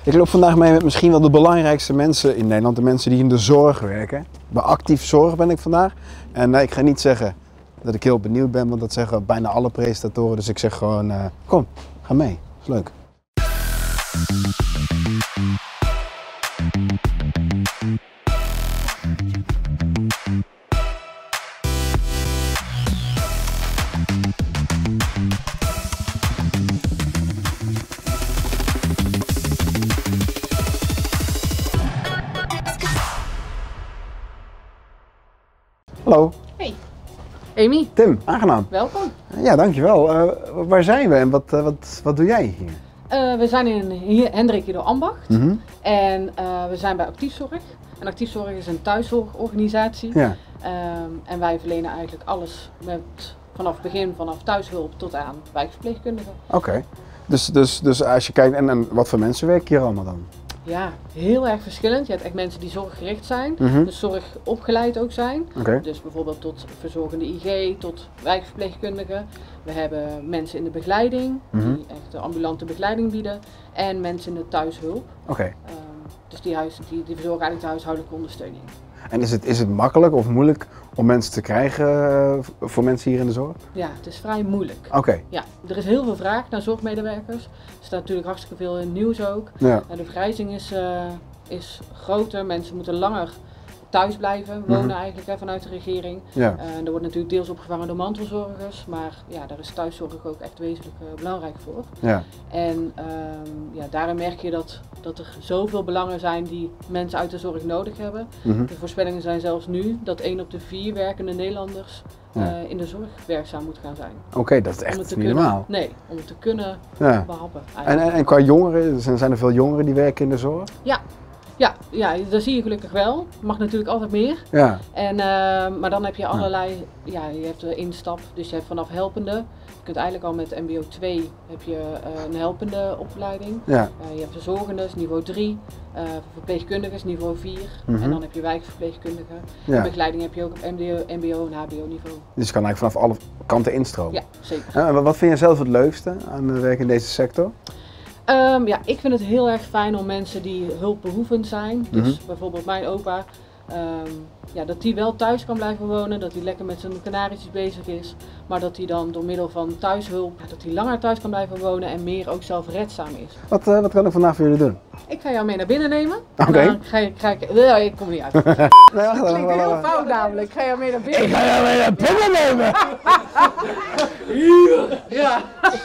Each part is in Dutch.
Ik loop vandaag mee met misschien wel de belangrijkste mensen in Nederland. De mensen die in de zorg werken. Bij actief zorg ben ik vandaag. En ik ga niet zeggen dat ik heel benieuwd ben, want dat zeggen bijna alle presentatoren. Dus ik zeg gewoon, kom, ga mee. Is leuk. Hallo. Hey. Amy. Tim, aangenaam. Welkom. Ja, dankjewel. Waar zijn we en wat doe jij hier? We zijn in Hendrik Ido Ambacht en we zijn bij Actiefzorg. En Actiefzorg is een thuiszorgorganisatie. Ja. En wij verlenen eigenlijk alles vanaf thuishulp tot aan wijkverpleegkundigen. Oké. Dus als je kijkt, en wat voor mensen werken hier allemaal dan? Ja, heel erg verschillend. Je hebt echt mensen die zorggericht zijn, dus zorgopgeleid ook zijn. Dus bijvoorbeeld tot verzorgende IG, tot wijkverpleegkundigen. We hebben mensen in de begeleiding, die echt de ambulante begeleiding bieden. En mensen in de thuishulp. Dus die verzorgen eigenlijk de huishoudelijke ondersteuning. En is het makkelijk of moeilijk om mensen te krijgen voor mensen hier in de zorg? Ja, het is vrij moeilijk. Ja, er is heel veel vraag naar zorgmedewerkers. Er staat natuurlijk hartstikke veel in het nieuws ook. Ja. De vergrijzing is groter, mensen moeten langer thuis blijven wonen eigenlijk vanuit de regering. Ja. Er wordt natuurlijk deels opgevangen door mantelzorgers, maar ja, daar is thuiszorg ook echt wezenlijk belangrijk voor. Ja. En daarin merk je dat er zoveel belangen zijn die mensen uit de zorg nodig hebben. De voorspellingen zijn zelfs nu dat 1 op de 4 werkende Nederlanders in de zorg werkzaam moet gaan zijn. Oké, dat is echt niet normaal. Nee, om het te kunnen behappen. En qua jongeren, zijn er veel jongeren die werken in de zorg? Ja, dat zie je gelukkig wel. Mag natuurlijk altijd meer. Ja. Maar dan heb je allerlei, je hebt de instap, dus je hebt vanaf helpende. Je kunt eigenlijk al met MBO 2 heb je een helpende opleiding. Ja. Je hebt verzorgenden, niveau 3, verpleegkundigen, niveau 4. En dan heb je wijkverpleegkundigen. Ja. En begeleiding heb je ook op MBO en HBO niveau. Dus je kan eigenlijk vanaf alle kanten instromen? Ja, zeker. En wat vind je zelf het leukste aan het werk in deze sector? Ik vind het heel erg fijn om mensen die hulpbehoevend zijn, dus bijvoorbeeld mijn opa, dat die wel thuis kan blijven wonen, dat hij lekker met zijn kanaries bezig is, maar dat hij dan door middel van thuishulp, dat hij langer thuis kan blijven wonen en meer ook zelfredzaam is. Wat kan ik vandaag voor jullie doen? Ik ga jou mee naar binnen nemen. Oké. Ik kom niet uit. Nee, Dat klinkt heel fout namelijk. Ik ga jou mee naar binnen. Ik ga jou mee naar binnen nemen! Ja.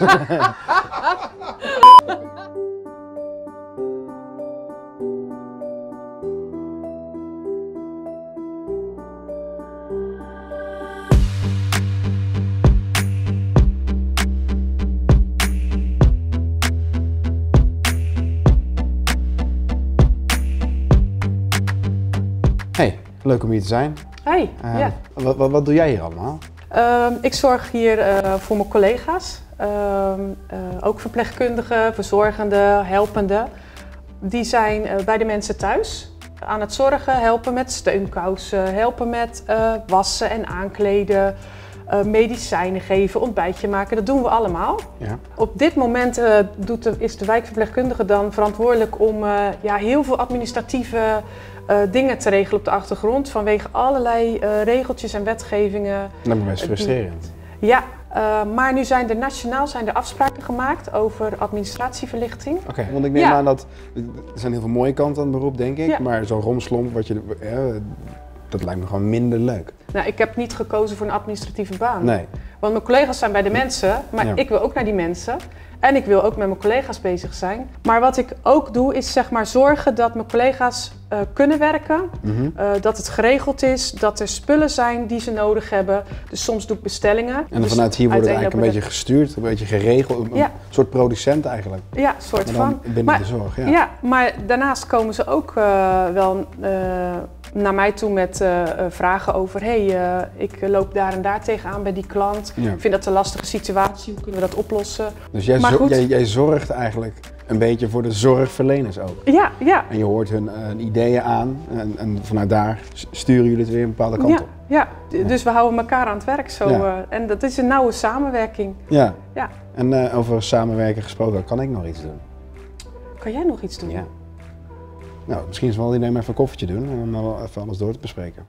Hey, leuk om hier te zijn. Hey, ja. Wat doe jij hier allemaal? Ik zorg hier voor mijn collega's, ook verpleegkundigen, verzorgenden, helpenden. Die zijn bij de mensen thuis aan het zorgen, helpen met steunkousen, helpen met wassen en aankleden, medicijnen geven, ontbijtje maken, dat doen we allemaal. Ja. Op dit moment is de wijkverpleegkundige dan verantwoordelijk om heel veel administratieve dingen te regelen op de achtergrond vanwege allerlei regeltjes en wetgevingen. Dat is best frustrerend. Ja, maar nu zijn er nationaal afspraken gemaakt over administratieverlichting. Oké, want ik neem aan dat er zijn heel veel mooie kanten aan het beroep, denk ik, maar zo'n romslomp, dat lijkt me gewoon minder leuk. Nou, ik heb niet gekozen voor een administratieve baan. Nee. Want mijn collega's zijn bij de mensen, maar ik wil ook naar die mensen. En ik wil ook met mijn collega's bezig zijn. Maar wat ik ook doe is zorgen dat mijn collega's kunnen werken. Dat het geregeld is, dat er spullen zijn die ze nodig hebben. Dus soms doe ik bestellingen. En dan vanuit hier wordt het eigenlijk een beetje gestuurd, een beetje geregeld. Een soort producent eigenlijk. Ja, soort van. Binnen de zorg, ja, maar daarnaast komen ze ook wel naar mij toe met vragen over ik loop daar en daar tegenaan bij die klant. Ik vind dat een lastige situatie, hoe kunnen we dat oplossen? Dus jij zorgt eigenlijk een beetje voor de zorgverleners ook. Ja, ja. En je hoort hun ideeën aan en vanuit daar sturen jullie het weer een bepaalde kant op. Ja, dus we houden elkaar aan het werk zo. En dat is een nauwe samenwerking. Ja. En over samenwerken gesproken, kan ik nog iets doen? Kan jij nog iets doen? Ja. Nou, misschien is het wel idee om even een koffietje doen en dan wel even alles door te bespreken.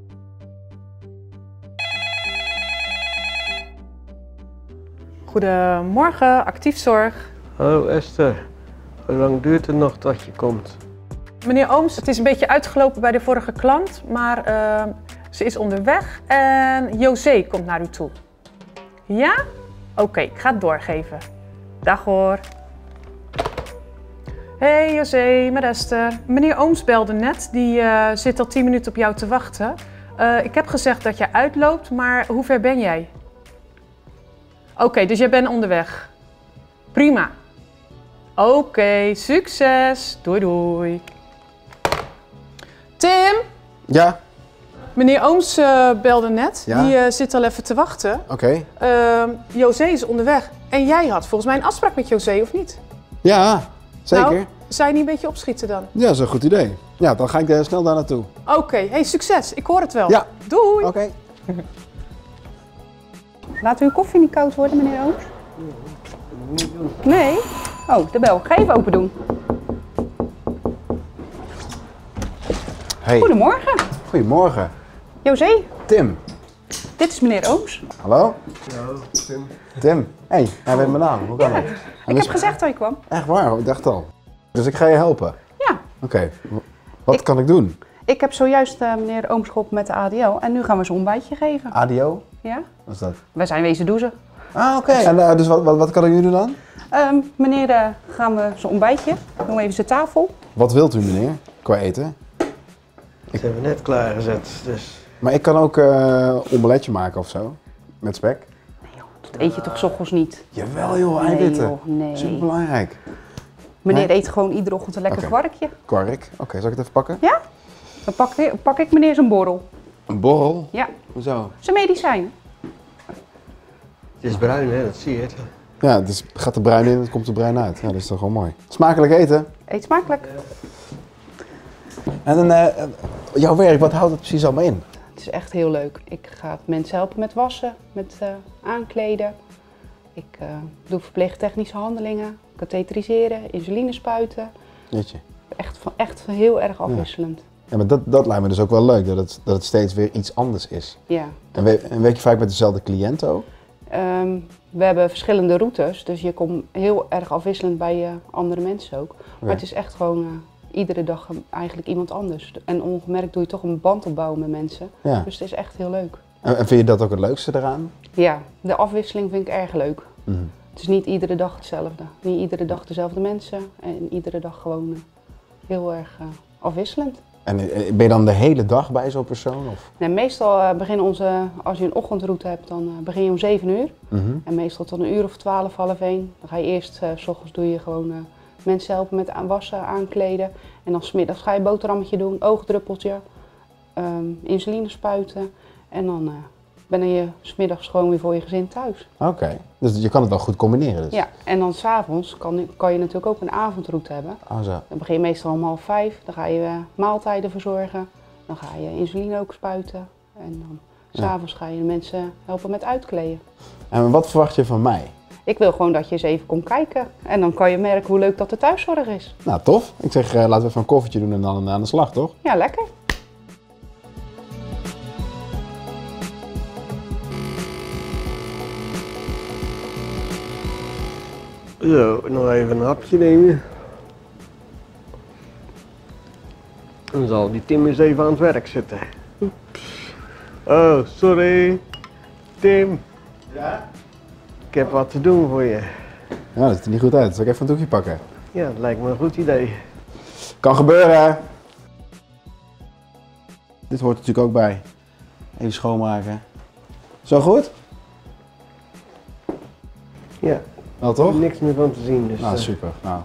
Goedemorgen, Actiefzorg. Hallo Esther, hoe lang duurt het nog dat je komt? Meneer Ooms, het is een beetje uitgelopen bij de vorige klant, maar ze is onderweg en José komt naar u toe. Ja? Oké, ik ga het doorgeven. Dag hoor. Hey José, met Esther. Meneer Ooms belde net, die zit al 10 minuten op jou te wachten. Ik heb gezegd dat je uitloopt, maar hoe ver ben jij? Oké, dus jij bent onderweg. Prima. Oké, succes. Doei doei. Tim? Ja? Meneer Ooms belde net. Ja? Die zit al even te wachten. Oké. José is onderweg. En jij had volgens mij een afspraak met José, of niet? Ja, zeker. Nou, zou je niet een beetje opschieten dan? Ja, dat is een goed idee. Ja, dan ga ik snel daar naartoe. Oké, hey, succes. Ik hoor het wel. Ja. Doei. Oké. Laten we uw koffie niet koud worden, meneer Ooms? Nee? Oh, de bel. Ga even open doen. Hey. Goedemorgen. Goedemorgen. José, Tim. dit is meneer Ooms. Hallo? Hallo Tim. Tim. Hey, hij weet mijn naam. Hoe kan het? Ik heb gezegd dat je kwam. Echt waar, ik dacht al. Dus ik ga je helpen. Ja. Oké. Wat kan ik doen? Ik heb zojuist meneer Ooms geholpen met de ADO en nu gaan we ze een ontbijtje geven. ADO? Ja? Wat is dat? Wij zijn wezen douchen. Ah, oké. En dus wat kan ik nu doen dan? Meneer, gaan we zijn ontbijtje. Doen we even zijn tafel. Wat wilt u, meneer, qua eten? Dat hebben we net klaargezet, dus... Maar ik kan ook omeletje maken of zo. Met spek. Dat eet je toch 's ochtends niet? Jawel joh, Nee, eiwitten. joh, nee. Superbelangrijk. Meneer Nee? eet gewoon iedere ochtend een lekker Oké. kwarkje. Kwark. Oké, zal ik het even pakken? Ja? Dan pak ik meneer zijn borrel. Een borrel? Ja, Hoezo? zijn medicijn. Het is bruin hè, dat zie je. Ja, het gaat er bruin in, het komt er bruin uit. Ja, dat is toch wel mooi. Smakelijk eten. Eet smakelijk. En dan, jouw werk, wat houdt het precies allemaal in? Het is echt heel leuk. Ik ga mensen helpen met wassen, met aankleden. Ik doe verpleegtechnische handelingen, katheteriseren, insuline spuiten. Jeetje. Echt heel erg afwisselend. Ja, maar dat lijkt me dus ook wel leuk, dat het steeds weer iets anders is. Ja. En werk je vaak met dezelfde cliënten ook? We hebben verschillende routes, dus je komt heel erg afwisselend bij andere mensen ook. Maar het is echt gewoon iedere dag eigenlijk iemand anders. En ongemerkt doe je toch een band opbouwen met mensen. Ja. Dus het is echt heel leuk. En vind je dat ook het leukste eraan? Ja, de afwisseling vind ik erg leuk. Mhm. Het is niet iedere dag hetzelfde. Niet iedere dag dezelfde mensen. En iedere dag gewoon heel erg afwisselend. En ben je dan de hele dag bij zo'n persoon? Of? Nee, meestal als je een ochtendroute hebt, dan begin je om 7 uur. Mhm. En meestal tot een uur of 12, half 1. Dan ga je eerst, 's ochtends doe je gewoon mensen helpen met wassen, aankleden. En dan 's middags ga je boterhammetje doen, oogdruppeltje, insuline spuiten. En dan ben je 's middags gewoon weer voor je gezin thuis. Oké, dus je kan het wel goed combineren dus? Ja, en dan 's avonds kan je natuurlijk ook een avondroute hebben. Oh, zo. Dan begin je meestal om 4:30, dan ga je maaltijden verzorgen. Dan ga je insuline ook spuiten. En dan 's avonds ga je de mensen helpen met uitkleden. En wat verwacht je van mij? Ik wil gewoon dat je eens even komt kijken. En dan kan je merken hoe leuk dat de thuiszorg is. Nou, tof. Ik zeg, laten we even een koffietje doen en dan aan de slag, toch? Ja, lekker. Zo, nog even een hapje nemen. Dan zal die Tim eens even aan het werk zitten. Oeps. Oh, sorry. Tim. Ja? Ik heb wat te doen voor je. Ja, dat ziet er niet goed uit. Zal ik even een doekje pakken? Ja, dat lijkt me een goed idee. Kan gebeuren. Dit hoort natuurlijk ook bij. Even schoonmaken. Zo goed? Ja, Wel toch? niks meer van te zien. Dus, Nou, super. Nou.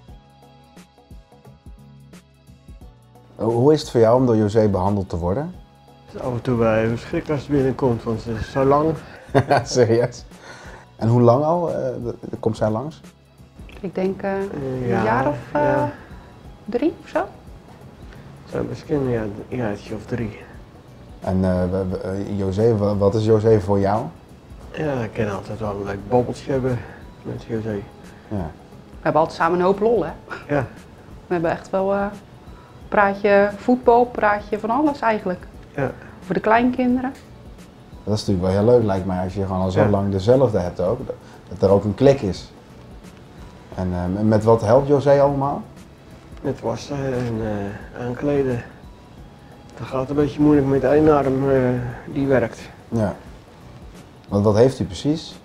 Hoe is het voor jou om door José behandeld te worden? Het is af en toe wel even schrik als het binnenkomt, want ze is zo lang. Serieus? En hoe lang al komt zij langs? Ik denk een Ja, jaar of ja. 3 of zo. Zo misschien ja, een jaartje of 3. En José, wat is José voor jou? Ja, ik kan altijd wel een leuk babbeltje hebben met José. Ja. hebben altijd samen een hoop lol, hè. Ja. We hebben echt wel praatje voetbal, praatje van alles eigenlijk. Ja. Voor de kleinkinderen. Dat is natuurlijk wel heel leuk, lijkt mij, als je gewoon al zo lang dezelfde hebt ook. Dat er ook een klik is. En met wat helpt José allemaal? Met wassen en aankleden. Dat gaat een beetje moeilijk met één arm die werkt. Ja. Want wat heeft u precies?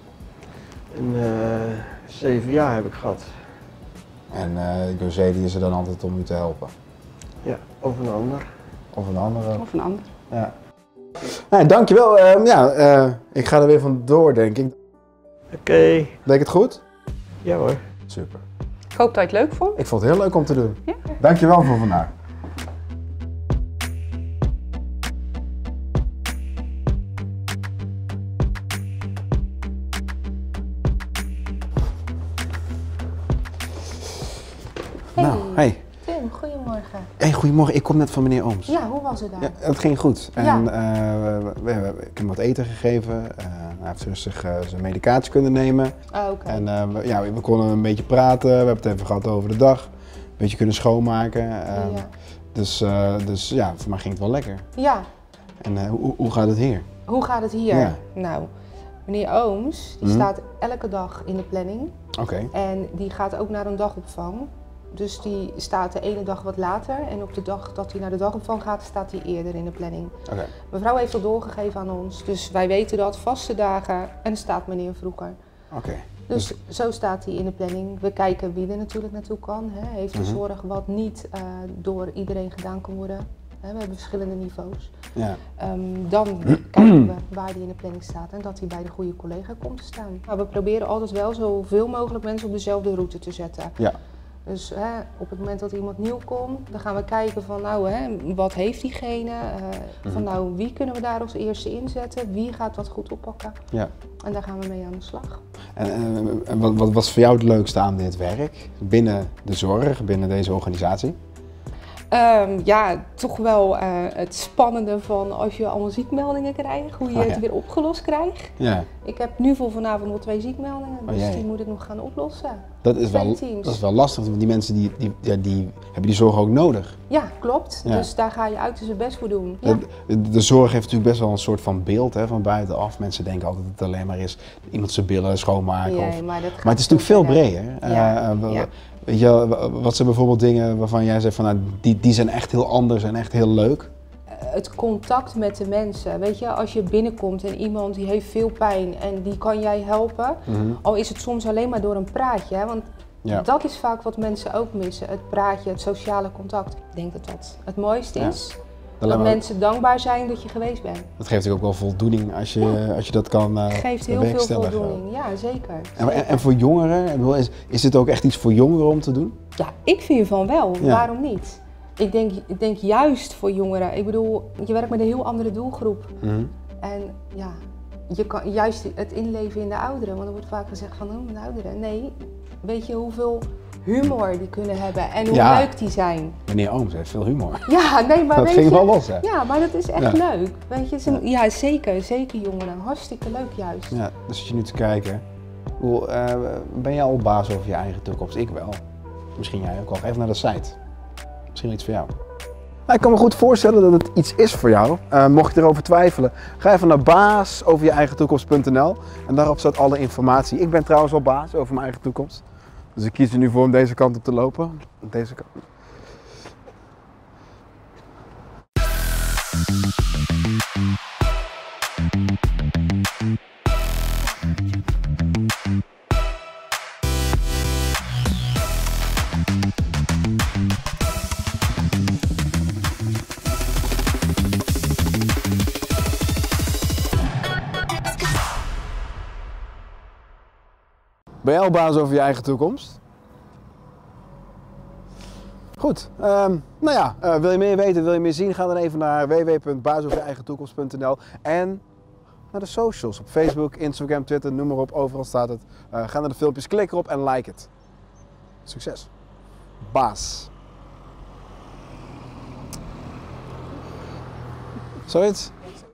7 jaar heb ik gehad. En José die is er dan altijd om u te helpen? Ja, of een ander. Of een andere? Of een ander. Ja. Nee, dankjewel. Ik ga er weer van door, denk ik. Oké. Leek het goed? Ja hoor. Super. Ik hoop dat je het leuk vond. Ik vond het heel leuk om te doen. Ja. Dankjewel voor vandaag. Nou, hey. Tim, goedemorgen. Hey, goedemorgen. Ik kom net van meneer Ooms. Ja, hoe was het daar? Ja, het ging goed. En Ja. ik heb hem wat eten gegeven. Hij heeft rustig zijn medicatie kunnen nemen. Oh, oké. En we konden een beetje praten. We hebben het even gehad over de dag. Een beetje kunnen schoonmaken. Ja. Dus ja, voor mij ging het wel lekker. Ja, En hoe gaat het hier? hoe gaat het hier? Ja. Nou, meneer Ooms, die staat elke dag in de planning. Oké. En die gaat ook naar een dagopvang. Dus die staat de ene dag wat later. En op de dag dat hij naar de dagopvang gaat, staat hij eerder in de planning. Oké. Mevrouw heeft dat doorgegeven aan ons. Dus wij weten dat, vaste dagen, en staat meneer vroeger. Oké. Dus zo staat hij in de planning. We kijken wie er natuurlijk naartoe kan. Hè. Heeft de zorg wat niet door iedereen gedaan kan worden. Hè. We hebben verschillende niveaus. Ja. Dan kijken we waar hij in de planning staat en dat hij bij de goede collega komt te staan. Maar we proberen altijd wel zoveel mogelijk mensen op dezelfde route te zetten. Ja. Dus op het moment dat iemand nieuw komt, dan gaan we kijken van wat heeft diegene? Van wie kunnen we daar als eerste inzetten? Wie gaat dat goed oppakken? Ja. En daar gaan we mee aan de slag. En wat was voor jou het leukste aan dit werk? Binnen de zorg, binnen deze organisatie? Ja, toch wel het spannende van als je allemaal ziekmeldingen krijgt, hoe je het weer opgelost krijgt. Ja. Ik heb nu voor vanavond nog 2 ziekmeldingen, dus jee. die moet ik nog gaan oplossen. Dat is wel lastig, want die mensen die hebben die zorg ook nodig. Ja, klopt. Ja. Dus daar ga je uit je best voor doen. Ja. De zorg heeft natuurlijk best wel een soort van beeld van buitenaf. Mensen denken altijd dat het alleen maar is iemand zijn billen schoonmaken. Nee, maar het is natuurlijk veel breder. Ja. Weet je, wat zijn bijvoorbeeld dingen waarvan jij zegt van die zijn echt heel anders en echt heel leuk? Het contact met de mensen. Weet je, als je binnenkomt en iemand die heeft veel pijn en die kan jij helpen. Al is het soms alleen maar door een praatje. Hè? Want dat is vaak wat mensen ook missen. Het praatje, het sociale contact. Ik denk dat dat het mooiste is. Dat mensen dankbaar zijn dat je geweest bent. Dat geeft ook wel voldoening als je dat kan geeft heel veel voldoening, ja zeker. En voor jongeren, is dit ook echt iets voor jongeren om te doen? Ja, ik vind van wel. Ja. Waarom niet? Ik denk juist voor jongeren. Ik bedoel, je werkt met een heel andere doelgroep. En ja, je kan juist het inleven in de ouderen. Want er wordt vaak gezegd van, de ouderen. Nee, weet je hoeveel humor die kunnen hebben en hoe leuk die zijn. Meneer Ooms heeft veel humor. Ja, nee, maar dat weet ging je, wel los, hè? Ja, maar dat is echt leuk. Weet je, ja, zeker jongeren. Hartstikke leuk juist. Ja, dus zit je nu te kijken. Ben jij al baas over je eigen toekomst? Ik wel. Misschien jij ook al. Even naar de site. Misschien iets voor jou. Nou, ik kan me goed voorstellen dat het iets is voor jou. Mocht je erover twijfelen, ga even naar baasoverjeeigentoekomst.nl en daarop staat alle informatie. Ik ben trouwens al baas over mijn eigen toekomst. Dus ik kies er nu voor om deze kant op te lopen. Deze kant. Ben jij al baas over je eigen toekomst? Goed. Wil je meer weten, wil je meer zien? Ga dan even naar www.baasoverjeeigentoekomst.nl en naar de socials op Facebook, Instagram, Twitter, noem maar op. Overal staat het. Ga naar de filmpjes, klik erop en like het. Succes. Baas. Zoiets?